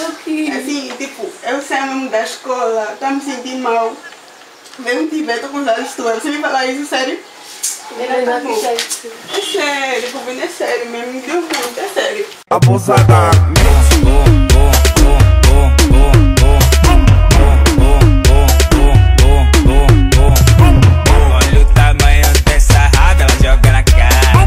Ok. Assim, tipo, eu saio mesmo da escola, tá me sentindo mal. Mesmo tiver, tô com os olhos tuas. Você me falar isso, sério? Tá bom. É sério, Rubina, é sério mesmo, me deu muito, é sério. Abusada. Olha o tamanho dessa raba, ela joga na cara.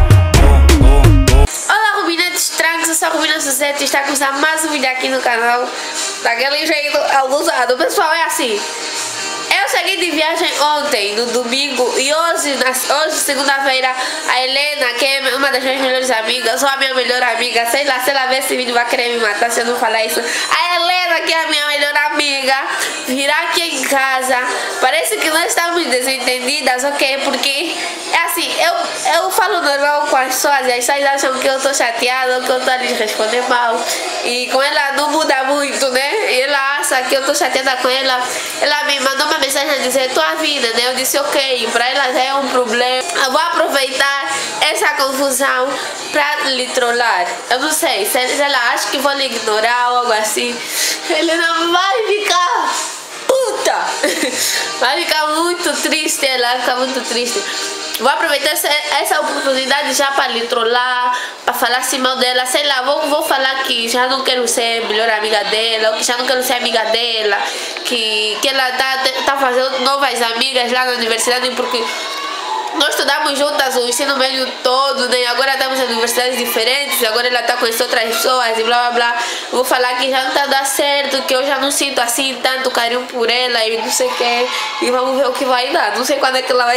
Olá, Rubinetes Trancos, eu sou a Rubina Suzete e está começando mais um vídeo aqui no canal. Daquele jeito abusado. Pessoal, é assim. Eu cheguei de viagem ontem, no domingo, e hoje segunda-feira, a Helena, que é uma das minhas melhores amigas, ou a minha melhor amiga, sei lá, se ela ver esse vídeo vai querer me matar se eu não falar isso. A Helena, que é a minha melhor amiga, virá aqui em casa. Parece que nós estamos desentendidas, ok? Porque é assim, eu falo normal com as pessoas e as pessoas acham que eu tô chateada, que eu tô a lhes responder mal. E com ela não muda muito, né? E ela acha que eu tô chateada com ela. Ela me mandou uma mensagem a dizer tua vida, né? Eu disse ok, pra ela já é um problema. Eu vou aproveitar essa confusão pra lhe trollar. Eu não sei, se ela acha que vou lhe ignorar ou algo assim, ele não vai ficar puta. Vai ficar muito triste, ela vai ficar muito triste. Vou aproveitar essa oportunidade já para lhe trollar, para falar assim mal dela, sei lá, vou falar que já não quero ser melhor amiga dela, ou que já não quero ser amiga dela, que ela tá fazendo novas amigas lá na universidade, porque nós estudamos juntas o ensino médio todo, né? Agora estamos em universidades diferentes, agora ela está conhecendo outras pessoas e blá blá blá. Vou falar que já não está dando certo, que eu já não sinto assim tanto carinho por ela e não sei o que. E vamos ver o que vai dar. Não sei quando é que ela vai.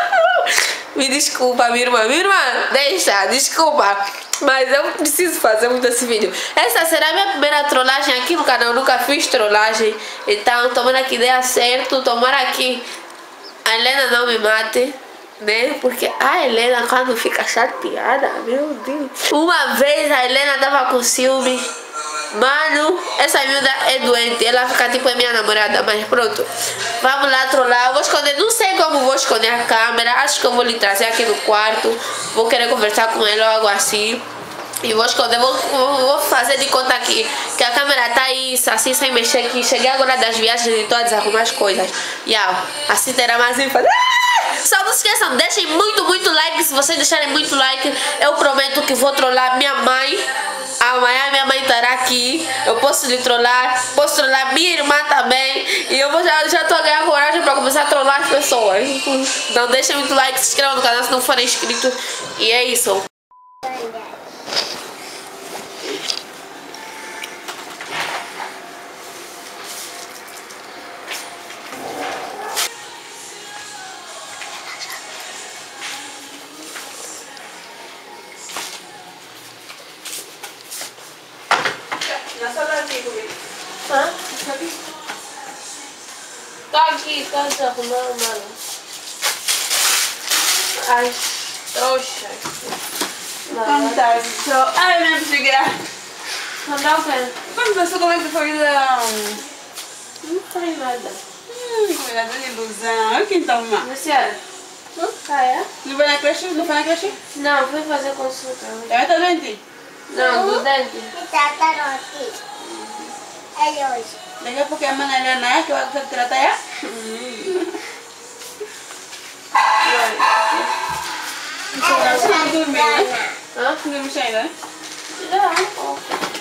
Me desculpa, minha irmã. Minha irmã, deixa, desculpa. Mas eu preciso fazer muito esse vídeo. Essa será a minha primeira trollagem aqui no canal. Eu nunca fiz trollagem. Então, tomara que dê certo. Tomara que a Helena não me mate, né? Porque a Helena, quando fica chateada, meu Deus. Uma vez a Helena tava com ciúme. Mano, essa miúda é doente. Ela fica tipo é minha namorada. Mas pronto, vamos lá trollar. Eu vou esconder, não sei como vou esconder a câmera. Acho que eu vou lhe trazer aqui no quarto. Vou querer conversar com ela ou algo assim. E vou esconder, vou fazer de conta aqui que a câmera tá aí, assim, sem mexer aqui. Cheguei agora das viagens e tô a desarrumar as coisas. E assim terá mais ênfase. Só não se esqueçam, deixem muito like. Se vocês deixarem muito like, eu prometo que vou trollar minha mãe. Amanhã minha mãe estará aqui. Eu posso lhe trollar, posso trollar minha irmã também. E eu já tô a ganhar coragem pra começar a trollar as pessoas. Então deixem muito like, se inscrevam no canal se não forem inscritos. E é isso. Tô aqui, tô desarrumando, mano. Ai, trouxa. Fantástico. Ai, minha bexiga. Mandar o quê? Vamos ver como é que foi Não faz nada. cuidado de ilusão. Olha quem tá arrumando. Luciana? Ah, é? Não vai na creche? Não foi na creche? Não, fui fazer consulta. Ela tá doente? Não, do dente. É hoje. Daqui a pouco é a mana Helena que vai tratar ela. Ela Você não dormiu, né? Hã? Não dormiu ainda, né? Não, um pouco.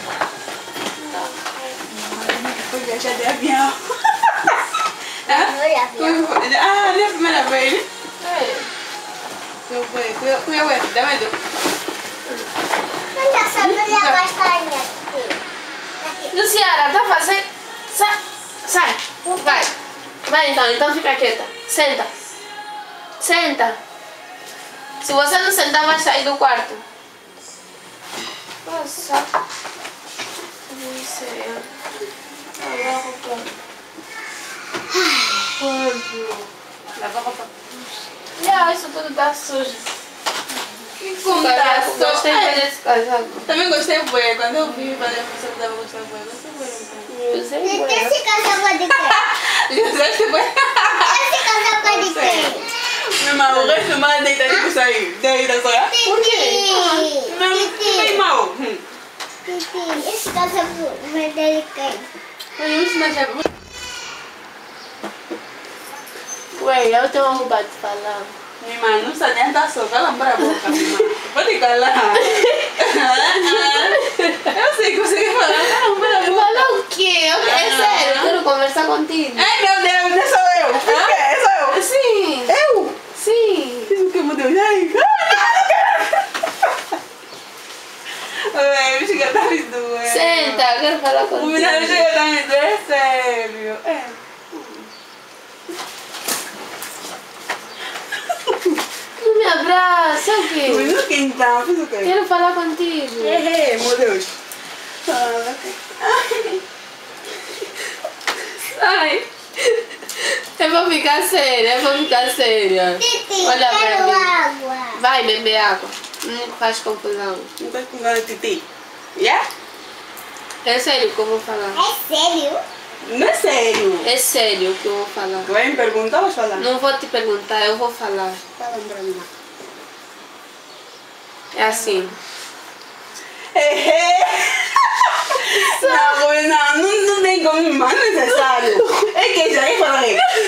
Foi viajar de avião. Foi avião. Ah, não é a primeira vez, né? É. Eu fui, dá medo. Não tá sabendo a castanha. Luciana, tá fazendo... Sai. Vai. Vai então fica quieta. Senta. Senta. Se você não sentar, vai sair do quarto. Nossa. Não sei. Lava a roupa. Quando? Lava a roupa. Isso tudo tá sujo. Que contação. Gostei de fazer esse casaco. Também gostei bué. Quando eu vi, falei a pessoa que dava gostar bué. Gostei bué. Usei bué. Esse casaco é de quem? Gostaste bué? Esse casaco é de quem? Meu irmão, o resto mal deita tipo isso aí. Deita só. Por quê? Não, não tem mal. Esse casaco é dele quem? Ué, eu tenho roubado de falar. Minha irmã, não precisa nem dar só, cala a boca, minha irmã. Pode calar. Eu sei que você quer falar, cala a boca. Falar o quê? É sério, eu quero conversar contigo. Ai, meu Deus, não sou eu. Por quê? Sou eu. Sim. Eu? Sim. Fiz o que, meu Deus? Ai. Ai, me chega a me doer. Senta, eu quero falar contigo. Me chega a me doer, é sério. Não me abraça, o quê? Fiz o que então? Fiz o quê? Quero falar contigo. Meu Deus. Ai. Eu vou ficar séria, Titi, Olha pra quero mim. água. Vai beber água. Não faz confusão. Não tá com nada, Titi. Yeah? É sério que eu vou falar. É sério? Não é sério. É sério que eu vou falar. Vai me perguntar ou falar? Não vou te perguntar, eu vou falar. Fala pra mim. É assim. Não tem como, mas não é necessário. É que já ia falar.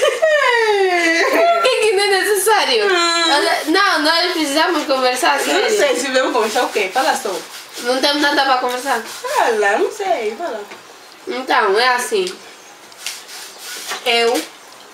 O que não é necessário? Não, nós precisamos conversar Eu não sério. sei se vamos conversar o quê? Fala só. Não temos nada para conversar. Fala, não sei, fala. Então, é assim. Eu...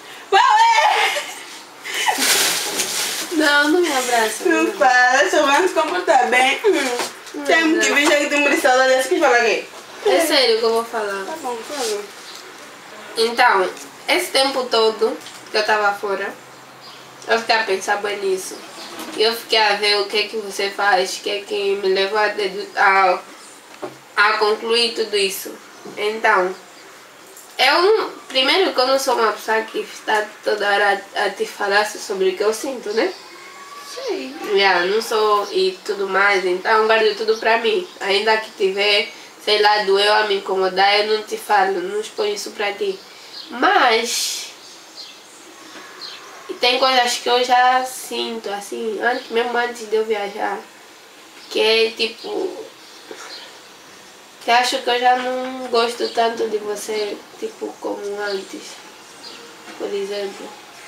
Não me abraça. Não fala, só vamos se comportar bem. Temos que vir já que temos de saudade dessa que fala aqui. É sério que eu vou falar. Tá bom, fala. Então, esse tempo todo que eu tava fora, eu fiquei a pensar bem nisso. E eu fiquei a ver o que que você faz, o que é que me levou a concluir tudo isso. Então, primeiro que eu não sou uma pessoa que está toda hora a te falar sobre o que eu sinto, né? Sei. Não sou e tudo mais, então guardo tudo pra mim. Ainda que tiver, sei lá, doeu a me incomodar, eu não te falo, não exponho isso pra ti. Mas tem coisas que eu já sinto, assim, mesmo antes de eu viajar, que é tipo, que acho que eu já não gosto tanto de você, tipo, como antes, por exemplo.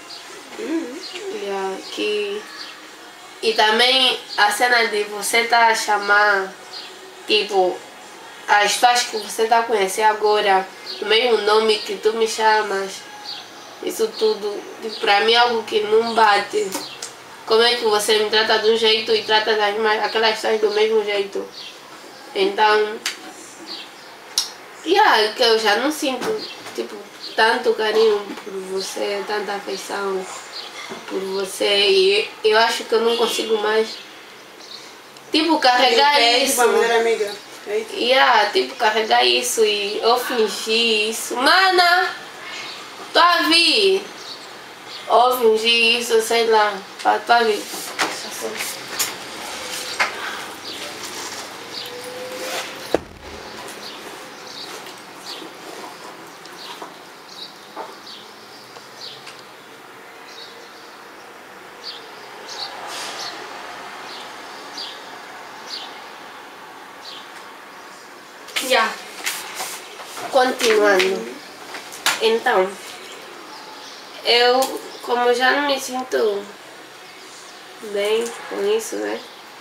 E também a cena de você tá a chamar, tipo, as pessoas que você tá a conhecer agora, o mesmo nome que tu me chamas, isso tudo, tipo, pra mim é algo que não bate. Como é que você me trata de um jeito e trata aquelas pessoas do mesmo jeito? Então, que eu já não sinto, tipo, tanto carinho por você, tanta afeição por você, e eu acho que eu não consigo mais, tipo, carregar isso. Tipo, a mulher amiga. Tipo, carregar isso e eu fingir isso. Mana, tu a vir? Ou fingir isso, sei lá, pra tu a vir. Continuando. Então, eu, como já não me sinto bem com isso, né?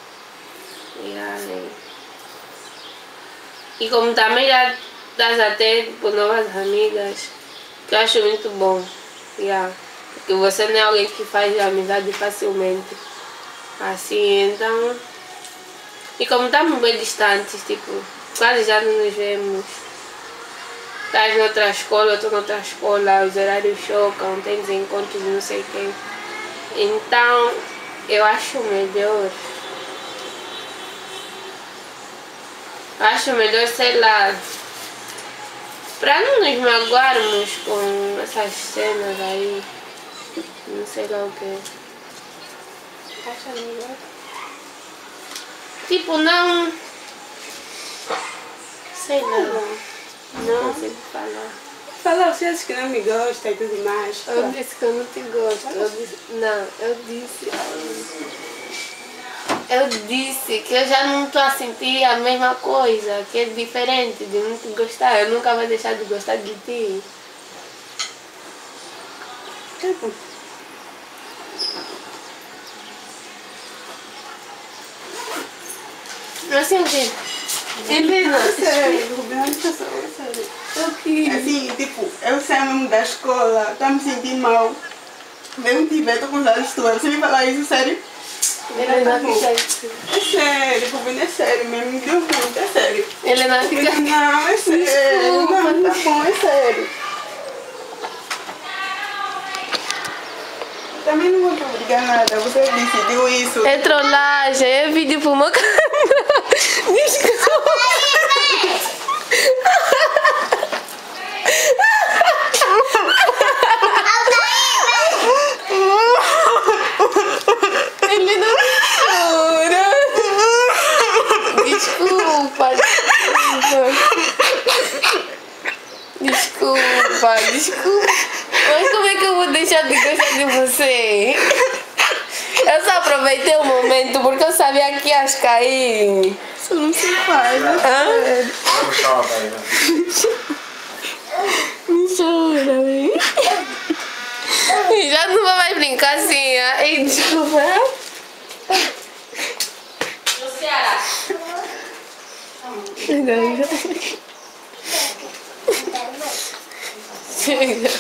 E como também já estás até por novas amigas, que eu acho muito bom. Porque você não é alguém que faz amizade facilmente. Assim, então... E como estamos bem distantes, tipo, quase já não nos vemos. Estás noutra escola, eu estou noutra escola, os horários chocam, tem desencontros e não sei o quê. Então, eu acho melhor. Sei lá, para não nos magoarmos com essas cenas aí, não sei lá o que. Acha melhor? Tipo, não... Sei lá. Não sei falar. Fala, você acha que não me gosta e tudo mais. Eu disse que eu não te gosto. Eu disse... Eu disse que eu já não estou a sentir a mesma coisa, que é diferente de não te gostar. Eu nunca vou deixar de gostar de ti. Tipo, Assim o quê? Helena, sério, Rubina, deixa só, sério. o que? Assim, tipo, eu saio mesmo da escola, tá me sentindo mal. Mesmo tiver, tô com os olhos tuas. Você me falar isso, sério? Helena, Tá bom. fica... É sério, Rubina, é sério mesmo, me deu muito, é sério. Helena, fica... Não, é sério. Desculpa. Não, tá bom, é sério. Também não vou te obrigar nada, você decidiu isso. É trollagem, é vídeo pro meu canal. Desculpa. Ele não chora. Desculpa. Desculpa. Mas como é que eu vou deixar de gostar de você? Eu só aproveitei o momento porque eu sabia que ias cair. Isso não se faz, né? Me chora, vem. Já não vou mais brincar assim. Ai, desculpa. Chega.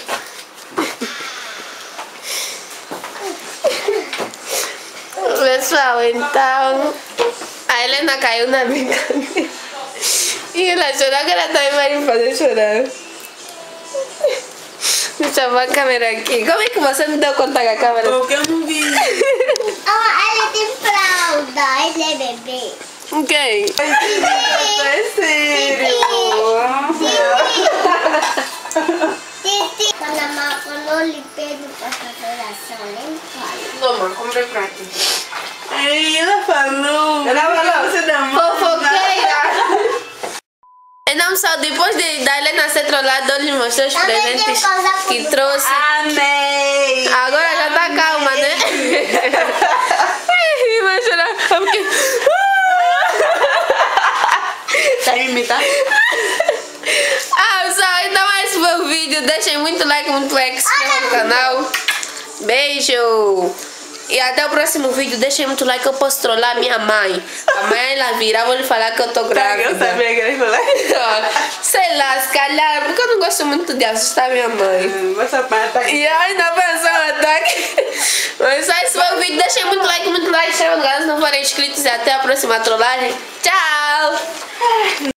Pessoal, então a Helena caiu na brincadeira e ela chorou, agora também vai me fazer chorar. Deixa eu ver a câmera aqui. Como é que você não deu conta com a câmera? Porque eu não vi. Ela tem fralda, ele é bebê. Ok. É sério. Titi, quando eu lhe pego para fazer ação, nem fala. Toma, comprei pra ti. Ai, ela falou. Ela falou, você dá mão. Fofoqueira. Então, pessoal, depois da Helena ser trollada, eu lhes mostrei os presentes que trouxe. Amei. Agora já tá calma, né? Ai, vai chorar. É porque... Tá imitar? Pessoal, então esse foi o vídeo. Deixem muito like, se inscrevam no canal. Beijo! E até o próximo vídeo. Deixem muito like, eu posso trollar minha mãe. Amanhã ela virá, vou lhe falar que eu tô grávida. Eu sabia que ele falou. Sei lá, se calhar, porque eu não gosto muito de assustar minha mãe. Você mata. E ainda pensou um ataque. Mas só esse foi o vídeo. Deixem muito like, se não forem inscritos. E até a próxima trollagem. Tchau!